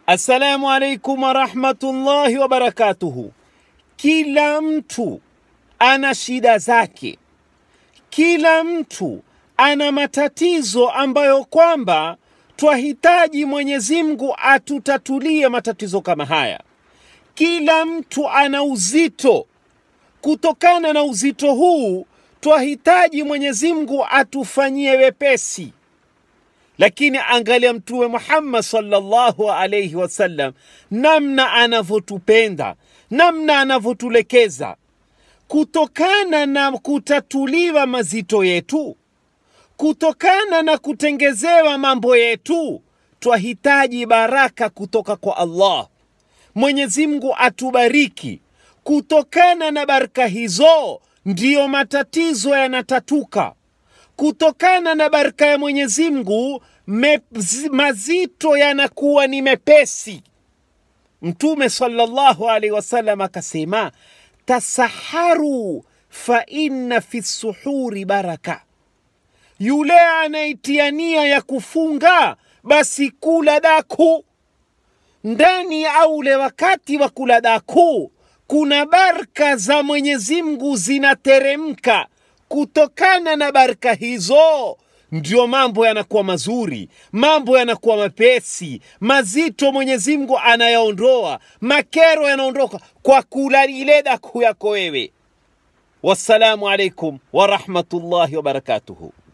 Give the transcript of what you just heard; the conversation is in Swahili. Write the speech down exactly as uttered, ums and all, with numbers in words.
Assalamu alaikum wa rahmatullahi wa barakatuhu. Kila mtu ana shida zake. Kila mtu ana matatizo ambayo kwamba twahitaji Mwenyezi Mungu atutatulie matatizo kama haya. Kila mtu ana uzito. Kutokana na uzito huu twahitaji Mwenyezi Mungu atufanyie wepesi. Lakini angalia Mtume Muhammad sallallahu alayhi wasallam, namna anavotupenda, namna anavotulekeza. Kutokana na kutatuliwa mazito yetu, kutokana na kutengezewa mambo yetu, twahitaji baraka kutoka kwa Allah. Mwenyezi Mungu atubariki. Kutokana na baraka hizo ndiyo matatizo yanatatuka. Kutokana na baraka ya Mwenyezi Mungu mazito yanakuwa ni mepesi. Mtume sallallahu alaihi wasallam akasema, tasaharu fa inna fi suhuri baraka. Yule anaitia nia ya kufunga, basi kula daku. Ndani au ule wakati wa kula daku kuna baraka za Mwenyezi Mungu zinateremka. Kutokana na baraka hizo ndio mambo yanakuwa mazuri, mambo yanakuwa mepesi, mazito Mwenyezi Mungu anayaondoa, makero yanaondoka kwa kula ile daku yako wewe. Wassalamu alaikum wa rahmatullahi wa barakatuhu.